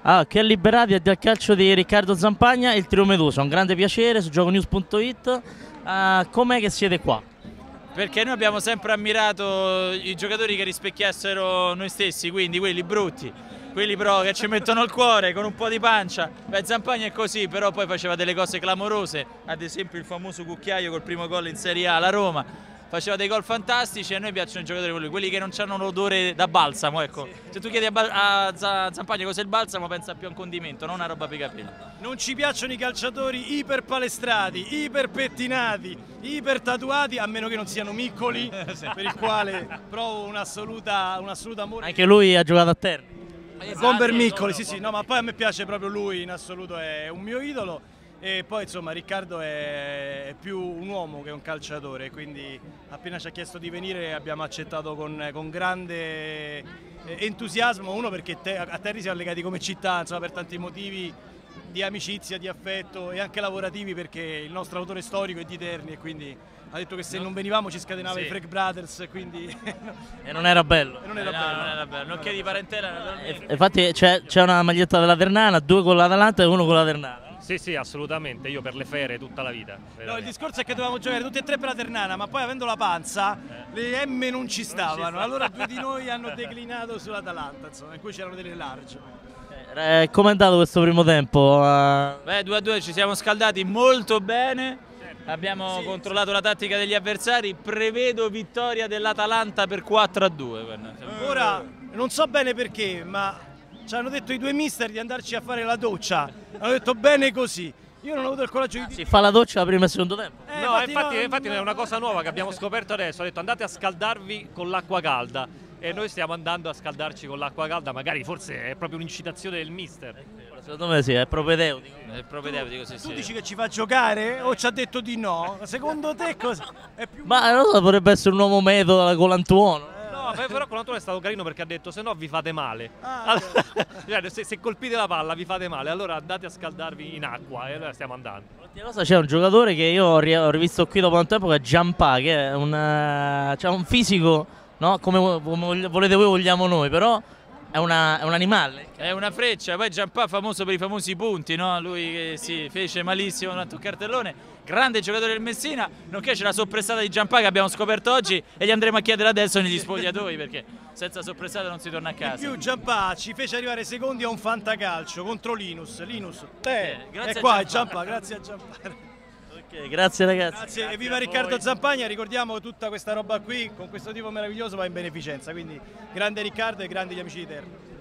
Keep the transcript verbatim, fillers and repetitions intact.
Ah, che liberati dal calcio di Riccardo Zampagna e il Trio Medusa, un grande piacere su gioconews punto it. Uh, com'è che siete qua? Perché noi abbiamo sempre ammirato i giocatori che rispecchiassero noi stessi, quindi quelli brutti, quelli però che ci mettono il cuore con un po' di pancia. Beh, Zampagna è così, però poi faceva delle cose clamorose, ad esempio il famoso cucchiaio col primo gol in Serie A alla Roma. Faceva dei gol fantastici e a noi piacciono i giocatori come lui, quelli che non hanno l'odore da balsamo, ecco. Sì. Se tu chiedi a, a Zampagna cos'è il balsamo, pensa più a un condimento, non una roba per i capelli. Non ci piacciono i calciatori iper palestrati, iper pettinati, iper tatuati, a meno che non siano Miccoli, sì. Per il quale provo un assoluto amore. Anche lui ha giocato a terra. Esatto, Bomber Miccoli, sì sì, no, ma poi a me piace proprio lui, in assoluto è un mio idolo. E poi insomma Riccardo è più un uomo che un calciatore, quindi appena ci ha chiesto di venire abbiamo accettato con, con grande entusiasmo, uno perché te, a Terni siamo legati come città, insomma, per tanti motivi di amicizia, di affetto e anche lavorativi, perché il nostro autore storico è di Terni e quindi ha detto che se non venivamo ci scatenava sì. I Freak Brothers, quindi... e non era bello. E non era eh, bello. No, non era bello, non chiedi parentela. E, infatti c'è una maglietta della Ternana, due con l'Atalanta e uno con la Ternana. Sì, sì, assolutamente, io per le ferie tutta la vita. No, il discorso è che dovevamo giocare tutti e tre per la Ternana, ma poi avendo la panza, eh. le M non ci stavano, non ci allora due di noi hanno declinato sull'Atalanta, insomma, in cui c'erano delle large. Eh, Com'è andato questo primo tempo? Uh... Beh, due a due ci siamo scaldati molto bene, abbiamo sì, controllato sì. La tattica degli avversari, prevedo vittoria dell'Atalanta per quattro a due. Ora, non so bene perché, ma... ci hanno detto i due mister di andarci a fare la doccia, hanno detto bene così. Io non ho avuto il coraggio di dire. Si fa la doccia prima e secondo tempo? Eh, no, infatti, infatti, no, infatti no, è una cosa nuova che abbiamo scoperto adesso. Ha detto andate a scaldarvi con l'acqua calda e noi stiamo andando a scaldarci con l'acqua calda, magari forse è proprio un'incitazione del mister. Secondo me sì, è propedeutico. È propedeutico, sì, tu sì. dici che ci fa giocare o ci ha detto di no? Secondo te cosa? È più... Ma non so, potrebbe essere un nuovo metodo con l'Antuono. No, però con Antonio è stato carino perché ha detto se no vi fate male. Ah, allora, se, se colpite la palla vi fate male, allora andate a scaldarvi in acqua e allora stiamo andando. C'è un giocatore che io ho rivisto qui dopo un tempo che è Giampà, che è un, uh, cioè un fisico, no? Come, come volete voi vogliamo noi, però è, una, è un animale. È una freccia, poi Giampà famoso per i famosi punti, no? Lui che si fece malissimo durante un cartellone. Grande giocatore del Messina, nonché c'è la soppressata di Giampà che abbiamo scoperto oggi e gli andremo a chiedere adesso negli spogliatoi perché senza soppressata non si torna a casa. In più Giampà ci fece arrivare secondi a un fantacalcio contro Linus. Linus, te, eh, grazie è qua a Giampà, grazie a Giampà. Ok, grazie ragazzi. Grazie, grazie e viva Riccardo Zampagna, ricordiamo che tutta questa roba qui con questo tipo meraviglioso va in beneficenza, quindi grande Riccardo e grandi gli amici di Terni.